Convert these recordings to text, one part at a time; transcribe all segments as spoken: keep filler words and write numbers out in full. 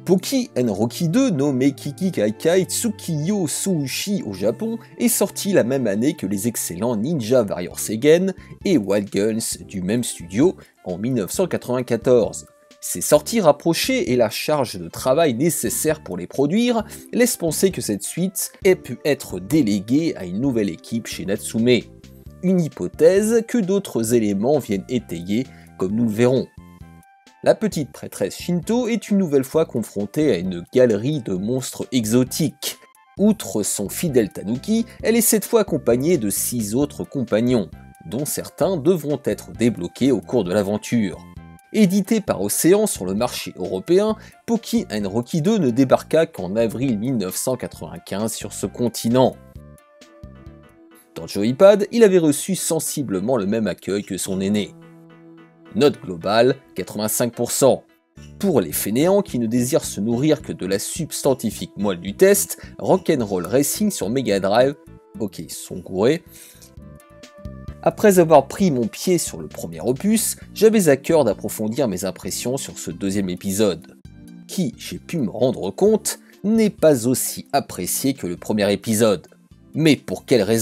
Poki and Rocky deux, nommé Kiki Kaikai Tsukiyo Soushi au Japon, est sorti la même année que les excellents Ninja Warrior Seigen et Wild Guns du même studio en mille neuf cent quatre-vingt-quatorze. Ces sorties rapprochées et la charge de travail nécessaire pour les produire laissent penser que cette suite ait pu être déléguée à une nouvelle équipe chez Natsume. Une hypothèse que d'autres éléments viennent étayer, comme nous le verrons. La petite prêtresse Shinto est une nouvelle fois confrontée à une galerie de monstres exotiques. Outre son fidèle tanuki, elle est cette fois accompagnée de six autres compagnons, dont certains devront être débloqués au cours de l'aventure. Édité par Océan sur le marché européen, Poki and Rocky deux ne débarqua qu'en avril mille neuf cent quatre-vingt-quinze sur ce continent. Dans Joypad, il avait reçu sensiblement le même accueil que son aîné. Note globale, quatre-vingt-cinq pour cent. Pour les fainéants qui ne désirent se nourrir que de la substantifique moelle du test, Rock'n'Roll Racing sur Mega Drive, ok, ils sont gourés. Après avoir pris mon pied sur le premier opus, j'avais à cœur d'approfondir mes impressions sur ce deuxième épisode, qui, j'ai pu me rendre compte, n'est pas aussi apprécié que le premier épisode. Mais pour quelle raison ?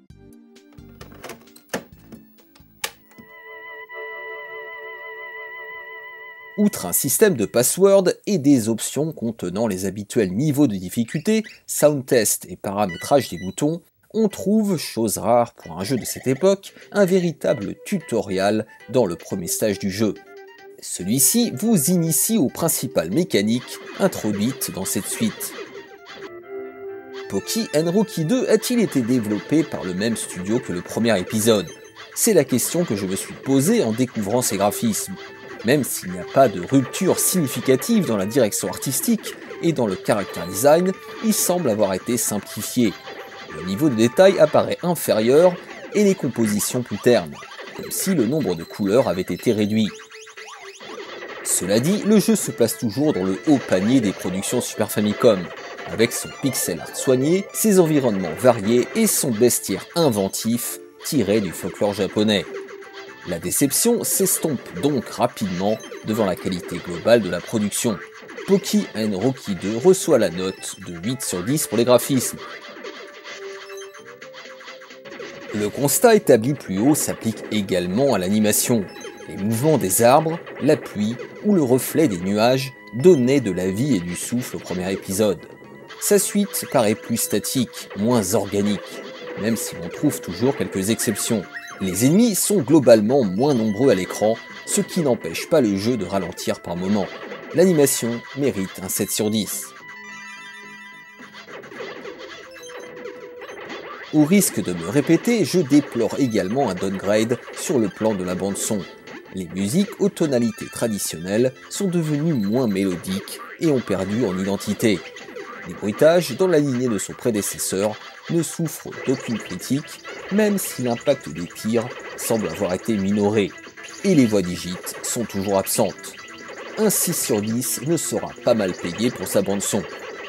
Outre un système de password et des options contenant les habituels niveaux de difficulté, sound test et paramétrage des boutons, on trouve, chose rare pour un jeu de cette époque, un véritable tutoriel dans le premier stage du jeu. Celui-ci vous initie aux principales mécaniques introduites dans cette suite. Poki and Rocky deux a-t-il été développé par le même studio que le premier épisode? C'est la question que je me suis posée en découvrant ces graphismes. Même s'il n'y a pas de rupture significative dans la direction artistique et dans le character design, il semble avoir été simplifié. Le niveau de détail apparaît inférieur et les compositions plus ternes, comme si le nombre de couleurs avait été réduit. Cela dit, le jeu se place toujours dans le haut panier des productions Super Famicom, avec son pixel art soigné, ses environnements variés et son bestiaire inventif tiré du folklore japonais. La déception s'estompe donc rapidement devant la qualité globale de la production. Poki and Rocky deux reçoit la note de huit sur dix pour les graphismes. Le constat établi plus haut s'applique également à l'animation. Les mouvements des arbres, la pluie ou le reflet des nuages donnaient de la vie et du souffle au premier épisode. Sa suite paraît plus statique, moins organique, même si l'on trouve toujours quelques exceptions. Les ennemis sont globalement moins nombreux à l'écran, ce qui n'empêche pas le jeu de ralentir par moments. L'animation mérite un sept sur dix. Au risque de me répéter, je déplore également un downgrade sur le plan de la bande-son. Les musiques aux tonalités traditionnelles sont devenues moins mélodiques et ont perdu en identité. Les bruitages, dans la lignée de son prédécesseur, ne souffrent d'aucune critique, même si l'impact des tirs semble avoir été minoré, et les voix digites sont toujours absentes. Un six sur dix ne sera pas mal payé pour sa bande-son.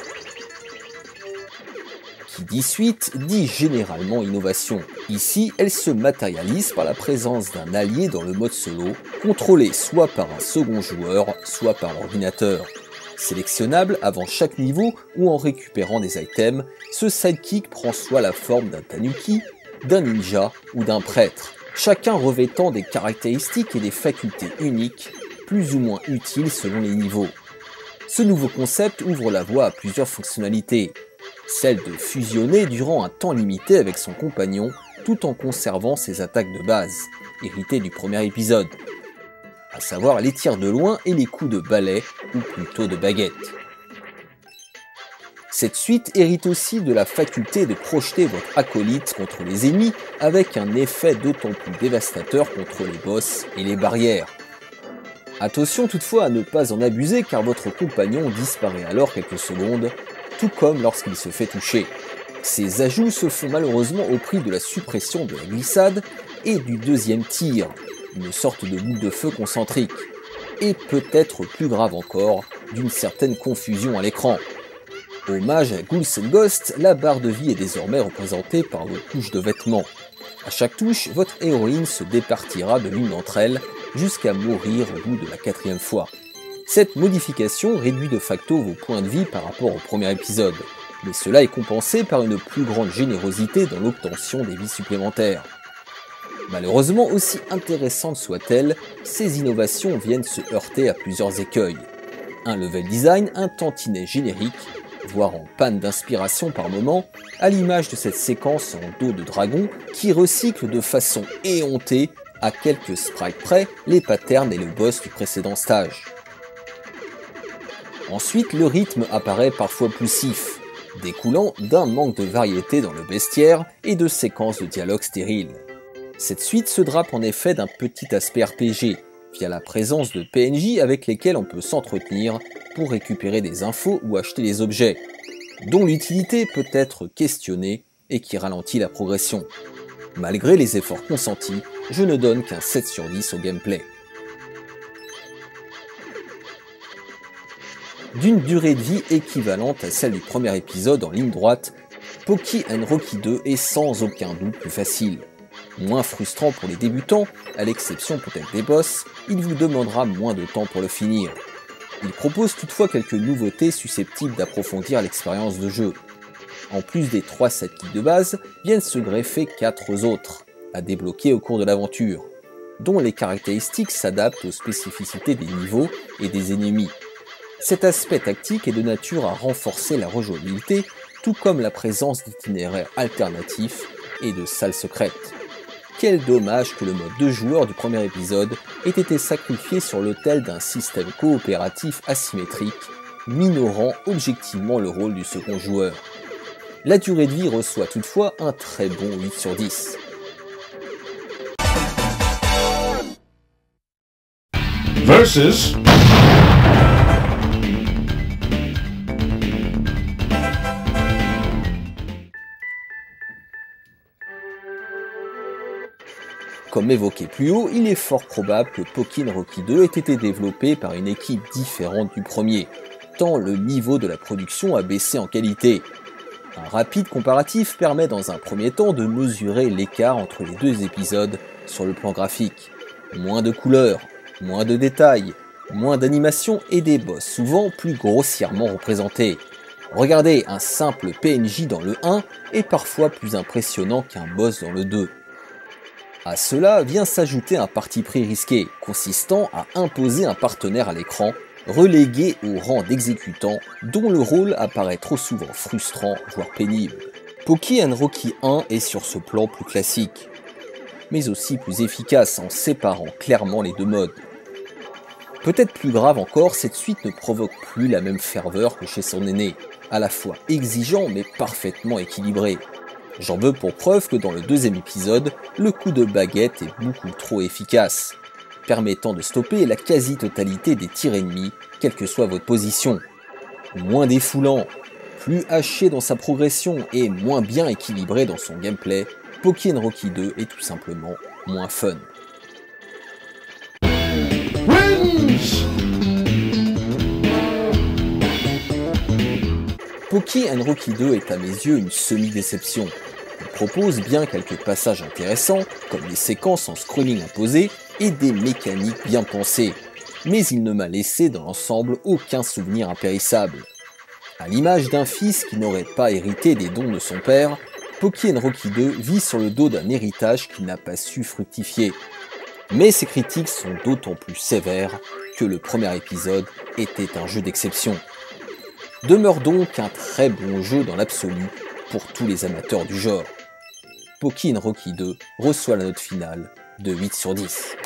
Qui dit suite, dit généralement innovation. Ici, elle se matérialise par la présence d'un allié dans le mode solo, contrôlé soit par un second joueur, soit par l'ordinateur. Sélectionnable avant chaque niveau ou en récupérant des items, ce sidekick prend soit la forme d'un tanuki, d'un ninja ou d'un prêtre, chacun revêtant des caractéristiques et des facultés uniques, plus ou moins utiles selon les niveaux. Ce nouveau concept ouvre la voie à plusieurs fonctionnalités, celle de fusionner durant un temps limité avec son compagnon tout en conservant ses attaques de base, héritées du premier épisode, à savoir les tirs de loin et les coups de balai, ou plutôt de baguette. Cette suite hérite aussi de la faculté de projeter votre acolyte contre les ennemis avec un effet d'autant plus dévastateur contre les boss et les barrières. Attention toutefois à ne pas en abuser car votre compagnon disparaît alors quelques secondes, tout comme lorsqu'il se fait toucher. Ces ajouts se font malheureusement au prix de la suppression de la glissade et du deuxième tir, une sorte de boule de feu concentrique, et peut-être plus grave encore, d'une certaine confusion à l'écran. Hommage à Ghouls and Ghosts, la barre de vie est désormais représentée par vos touches de vêtements. À chaque touche, votre héroïne se départira de l'une d'entre elles, jusqu'à mourir au bout de la quatrième fois. Cette modification réduit de facto vos points de vie par rapport au premier épisode, mais cela est compensé par une plus grande générosité dans l'obtention des vies supplémentaires. Malheureusement, aussi intéressantes soient-elles, ces innovations viennent se heurter à plusieurs écueils. Un level design un tantinet générique, voire en panne d'inspiration par moment, à l'image de cette séquence en dos de dragon qui recycle de façon éhontée, à quelques sprites près, les patterns et le boss du précédent stage. Ensuite, le rythme apparaît parfois poussif, découlant d'un manque de variété dans le bestiaire et de séquences de dialogue stériles. Cette suite se drape en effet d'un petit aspect R P G, via la présence de P N J avec lesquels on peut s'entretenir pour récupérer des infos ou acheter des objets, dont l'utilité peut être questionnée et qui ralentit la progression. Malgré les efforts consentis, je ne donne qu'un sept sur dix au gameplay. D'une durée de vie équivalente à celle du premier épisode en ligne droite, Poki and Rocky deux est sans aucun doute plus facile. Moins frustrant pour les débutants, à l'exception peut-être des boss, il vous demandera moins de temps pour le finir. Il propose toutefois quelques nouveautés susceptibles d'approfondir l'expérience de jeu. En plus des trois sidekicks de base, viennent se greffer quatre autres, à débloquer au cours de l'aventure, dont les caractéristiques s'adaptent aux spécificités des niveaux et des ennemis. Cet aspect tactique est de nature à renforcer la rejouabilité, tout comme la présence d'itinéraires alternatifs et de salles secrètes. Quel dommage que le mode deux joueurs du premier épisode ait été sacrifié sur l'autel d'un système coopératif asymétrique, minorant objectivement le rôle du second joueur. La durée de vie reçoit toutefois un très bon huit sur dix. Versus... Comme évoqué plus haut, il est fort probable que Poki and Rocky deux ait été développé par une équipe différente du premier, tant le niveau de la production a baissé en qualité. Un rapide comparatif permet dans un premier temps de mesurer l'écart entre les deux épisodes sur le plan graphique. Moins de couleurs, moins de détails, moins d'animation et des boss souvent plus grossièrement représentés. Regardez, un simple P N J dans le un est parfois plus impressionnant qu'un boss dans le deux. À cela vient s'ajouter un parti pris risqué, consistant à imposer un partenaire à l'écran, relégué au rang d'exécutant, dont le rôle apparaît trop souvent frustrant, voire pénible. Poki and Rocky un est sur ce plan plus classique, mais aussi plus efficace en séparant clairement les deux modes. Peut-être plus grave encore, cette suite ne provoque plus la même ferveur que chez son aîné, à la fois exigeant mais parfaitement équilibré. J'en veux pour preuve que dans le deuxième épisode, le coup de baguette est beaucoup trop efficace, permettant de stopper la quasi-totalité des tirs ennemis, quelle que soit votre position. Moins défoulant, plus haché dans sa progression et moins bien équilibré dans son gameplay, Poki and Rocky deux est tout simplement moins fun. Wins! Poki and Rocky deux est à mes yeux une semi-déception. Il propose bien quelques passages intéressants, comme des séquences en scrolling imposé et des mécaniques bien pensées, mais il ne m'a laissé dans l'ensemble aucun souvenir impérissable. À l'image d'un fils qui n'aurait pas hérité des dons de son père, Poki and Rocky deux vit sur le dos d'un héritage qui n'a pas su fructifier. Mais ces critiques sont d'autant plus sévères que le premier épisode était un jeu d'exception. Demeure donc un très bon jeu dans l'absolu pour tous les amateurs du genre. Poki and Rocky deux reçoit la note finale de huit sur dix.